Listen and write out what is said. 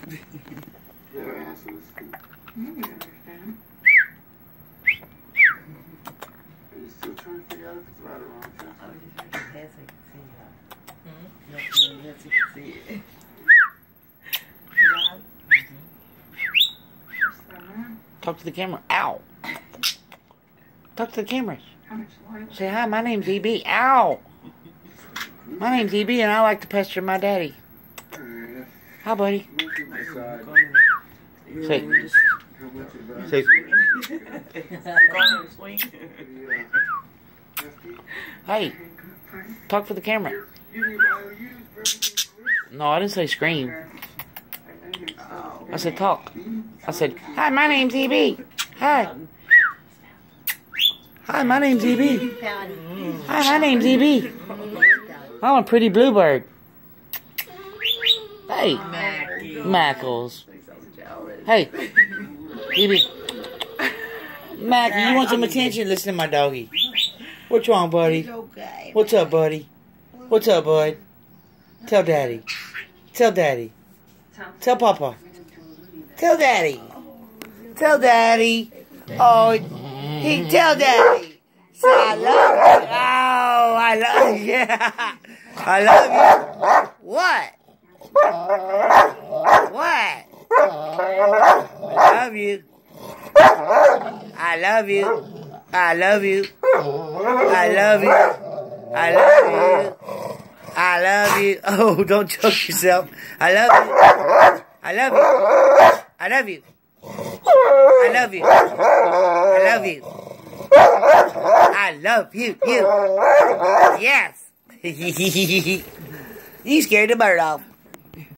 Their ass was scoop. understand. Are you still trying to figure out if it's right or wrong? I was just trying to pass so you can see it. Yes, you can see it. Talk to the camera. Ow. Talk to the camera. How much light? Say hi, my name's EB. Ow. My name's EB and I like to pester my daddy. Hi, buddy. Say. Say. Hey. Talk for the camera. No, I didn't say scream. I said talk. I said, hi, my name's EB. Hi. Hi, my name's EB. Hi, my name's EB. I'm a pretty bluebird. Hey. Mackles. Hey. EB. Mac, you want some attention? Listen to my doggy. What's wrong, buddy? What's up, buddy? What's up, bud? Tell daddy. Tell daddy. Tell Papa. Tell daddy. Tell daddy. Oh, tell daddy. Say I love you. Oh, I love you. Yeah. I love you. What? What? I love you. I love you. I love you. I love you. I love you. I love you. Oh, don't choke yourself. I love you. I love you. I love you. I love you. I love you. I love you. You. Yes. You scared the bird off.